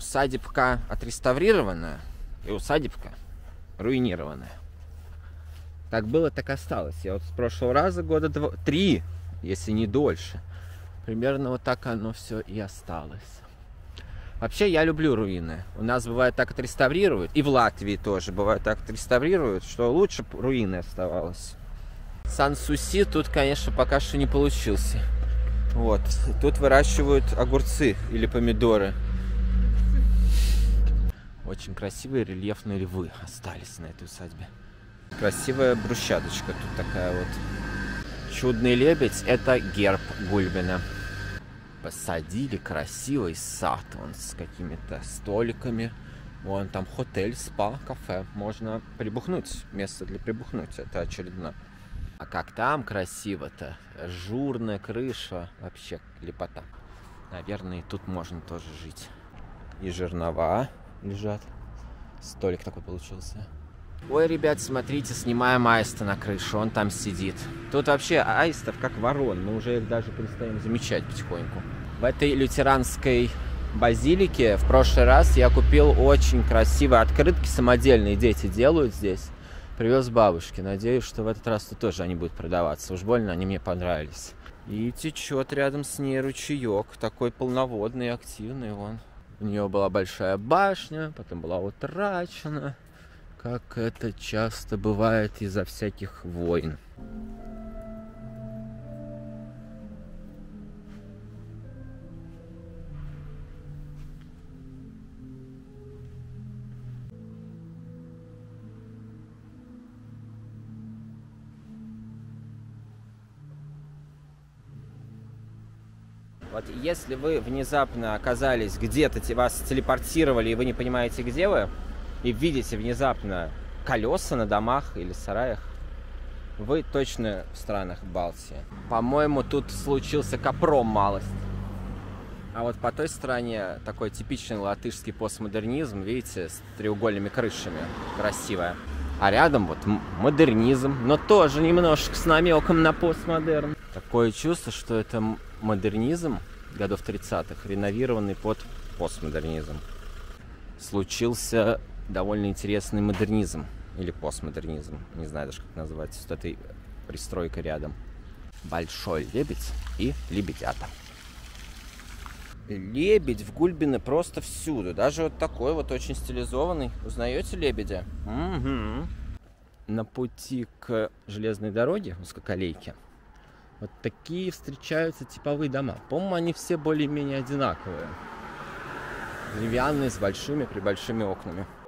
усадебка отреставрированная и усадебка руинированная. Как было, так осталось. Я вот с прошлого раза года 3, если не дольше. Примерно вот так оно все и осталось. Вообще, я люблю руины. У нас бывает так отреставрируют, и в Латвии тоже бывает так отреставрируют, что лучше б руины оставалось. Сан-Суси тут, конечно, пока что не получился. Вот. Тут выращивают огурцы или помидоры. Очень красивые рельефные львы остались на этой усадьбе. Красивая брусчаточка тут такая вот. Чудный лебедь — это герб Гульбина. Посадили красивый сад, вон с какими-то столиками. Вон там хотель, спа, кафе. Можно прибухнуть. Место для прибухнуть. Это очередно. А как там красиво-то. Ажурная крыша. Вообще лепота. Наверное, и тут можно тоже жить. И жернова лежат. Столик такой получился. Ой, ребят, смотрите, снимаем аиста на крышу. Он там сидит. Тут вообще аистов как ворон. Мы уже их даже перестаем замечать потихоньку. В этой лютеранской базилике в прошлый раз я купил очень красивые открытки. Самодельные дети делают здесь. Привез бабушке. Надеюсь, что в этот раз тут тоже они будут продаваться. Уж больно они мне понравились. И течет рядом с ней ручеек. Такой полноводный, активный вон. У нее была большая башня, потом была утрачена. Как это часто бывает из-за всяких войн. Вот если вы внезапно оказались где-то, вас телепортировали, и вы не понимаете, где вы, и видите внезапно колеса на домах или сараях, вы точно в странах Балтии. По-моему, тут случился капром малость. А вот по той стороне такой типичный латышский постмодернизм, видите, с треугольными крышами. Красивая. А рядом вот модернизм, но тоже немножко с намеком на постмодерн. Такое чувство, что это модернизм годов 30-х, реновированный под постмодернизм. Случился довольно интересный модернизм или постмодернизм, не знаю даже как назвать, с этой пристройкой рядом. Большой лебедь и лебедята. Лебедь в Гульбино просто всюду, даже вот такой вот очень стилизованный. Узнаете лебедя? Угу. На пути к железной дороге, узкоколейке, вот такие встречаются типовые дома. По-моему, они все более-менее одинаковые. Деревянные, с большими-пребольшими окнами.